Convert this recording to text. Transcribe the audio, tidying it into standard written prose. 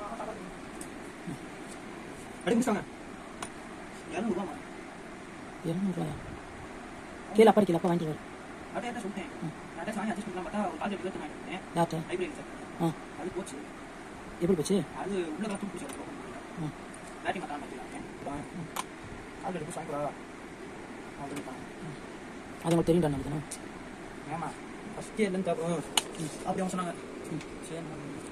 அடி முடிச்சாங்க 200 ரூபாமா 200 ரூபாயா கீழே அப்பா கீழே அப்பா வாங்கிட்டு வர அதான் சொல்லிட்டேன் அதான் வாங்கி அட்ஜஸ்ட் பண்ணலாம் பார்த்தா ஒரு காலேஜ் எடுத்து வாங்கிட்டேன் டாக்டர் லைப்ரரி சார் அது போச்சு எப்படி போச்சு அது உள்ள தான் தூக்கி போச்சு பேட்டிங் மாட்டான் மாற்றிக்கலாம் அது எடுத்து சாயங்களா அது உங்களுக்கு தெரியும் தானே ஆமாம் ஃபஸ்ட் இயர்லேருந்து அப்படி அவங்க சொன்னாங்க சரி